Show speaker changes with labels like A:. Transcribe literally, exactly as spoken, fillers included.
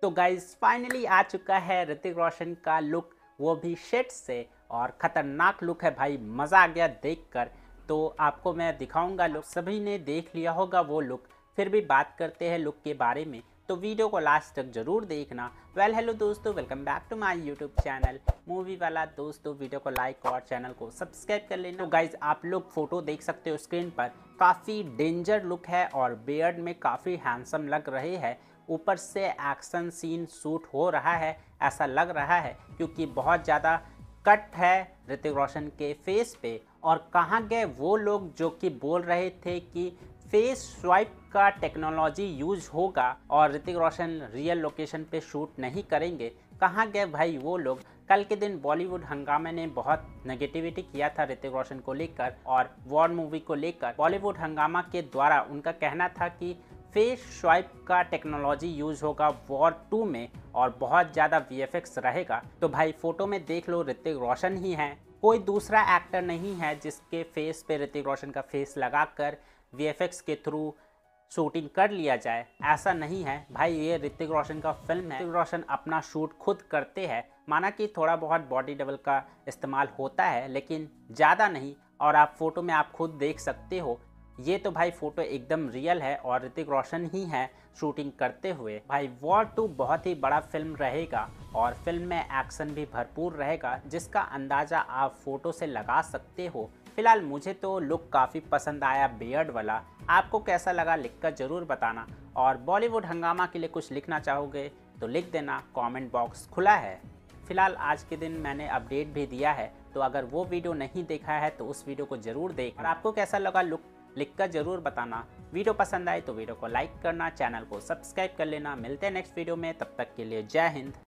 A: तो guys finally आ चुका है ऋतिक रोशन का लुक, वो भी शेड से, और ख़तरनाक लुक है भाई, मज़ा आ गया देखकर। तो आपको मैं दिखाऊंगा लुक, सभी ने देख लिया होगा वो लुक, फिर भी बात करते हैं लुक के बारे में, तो वीडियो को लास्ट तक ज़रूर देखना। वेल हेलो दोस्तों, welcome back to my YouTube channel movie वाला। दोस्तों वीडियो को लाइक और चैनल को सब्सक्राइब कर लेना। तो गाइज आप लोग फोटो देख सकते हो स्क्रीन पर, काफ़ी डेंजर लुक है और बियर्ड में काफ़ी हैंडसम लग रहे हैं। ऊपर से एक्शन सीन शूट हो रहा है ऐसा लग रहा है, क्योंकि बहुत ज़्यादा कट है ऋतिक रोशन के फेस पे। और कहाँ गए वो लोग जो कि बोल रहे थे कि फेस स्वाइप का टेक्नोलॉजी यूज होगा और ऋतिक रोशन रियल लोकेशन पे शूट नहीं करेंगे? कहाँ गए भाई वो लोग? कल के दिन बॉलीवुड हंगामा ने बहुत नेगेटिविटी किया था ऋतिक रोशन को लेकर और वॉर मूवी को लेकर। बॉलीवुड हंगामा के द्वारा उनका कहना था कि फेस स्वाइप का टेक्नोलॉजी यूज होगा वॉर टू में और बहुत ज़्यादा वीएफएक्स रहेगा। तो भाई फोटो में देख लो, ऋतिक रोशन ही है, कोई दूसरा एक्टर नहीं है जिसके फेस पे ऋतिक रोशन का फेस लगाकर वीएफएक्स के थ्रू शूटिंग कर लिया जाए। ऐसा नहीं है भाई, ये ऋतिक रोशन का फिल्म है। ऋतिक रोशन अपना शूट खुद करते हैं, माना कि थोड़ा बहुत बॉडी डबल का इस्तेमाल होता है लेकिन ज़्यादा नहीं। और आप फोटो में आप खुद देख सकते हो, ये तो भाई फोटो एकदम रियल है और ऋतिक रोशन ही है शूटिंग करते हुए। भाई वॉर टू बहुत ही बड़ा फिल्म रहेगा और फिल्म में एक्शन भी भरपूर रहेगा, जिसका अंदाज़ा आप फोटो से लगा सकते हो। फिलहाल मुझे तो लुक काफ़ी पसंद आया बियर्ड वाला, आपको कैसा लगा लिखकर ज़रूर बताना। और बॉलीवुड हंगामा के लिए कुछ लिखना चाहोगे तो लिख देना, कमेंट बॉक्स खुला है। फिलहाल आज के दिन मैंने अपडेट भी दिया है, तो अगर वो वीडियो नहीं देखा है तो उस वीडियो को ज़रूर देख। और आपको कैसा लगा लुक लिखकर ज़रूर बताना। वीडियो पसंद आए तो वीडियो को लाइक करना, चैनल को सब्सक्राइब कर लेना। मिलते हैं नेक्स्ट वीडियो में, तब तक के लिए जय हिंद।